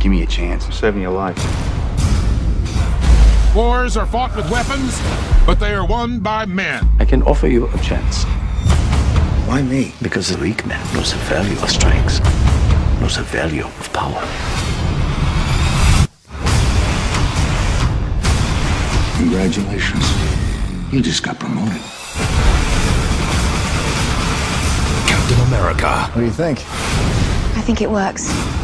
give me a chance. I'm saving your life. Wars are fought with weapons, but they are won by men. I can offer you a chance. Why me? Because the weak man knows the value of strength, knows the value of power. Congratulations. You just got promoted. Captain America. What do you think? I think it works.